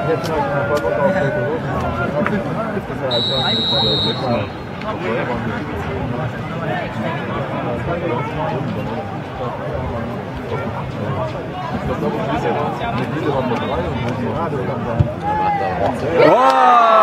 Jetzt habe ich mal voll Bock auf der Oh!